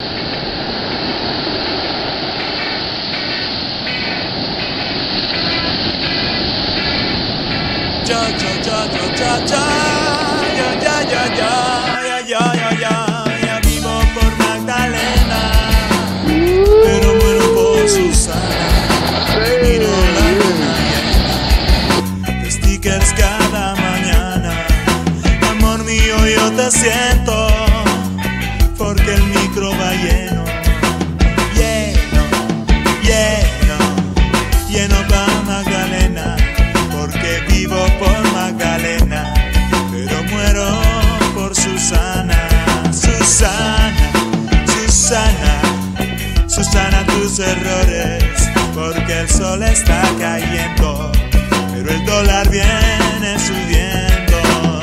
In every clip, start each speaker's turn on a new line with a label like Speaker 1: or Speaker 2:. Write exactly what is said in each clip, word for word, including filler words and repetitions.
Speaker 1: Yo, yo, yo, yo, yo, yo, yo, yo, yo, yo, yo, yo, yo, yo vivo por Magdalena, pero muero por Susana. Miro la luna llena de stickers cada mañana. Amor mío, yo te siento, porque el micro va lleno, lleno, lleno, lleno pa' Magdalena. Porque vivo por Magdalena, pero muero por Susana. Susana, Susana, Susana, tus errores, porque el sol está cayendo, pero el dólar viene subiendo.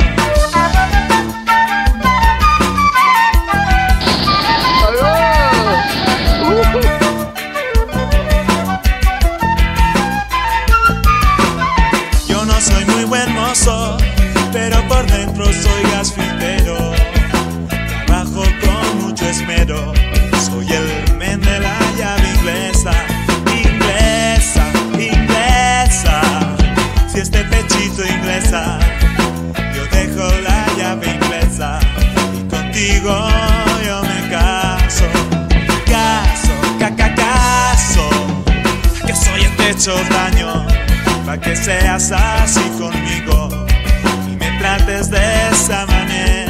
Speaker 1: Yo no soy muy buen mozo, pero por dentro soy gasfitero. Trabajo con mucho esmero, soy el men de la llave inglesa. Inglesa, inglesa, si este pechito inglesa, yo dejo la llave inglesa y contigo yo me caso. Caso, caca, caso, que soy el techo daño, pa' que seas así conmigo y me trates de esa manera.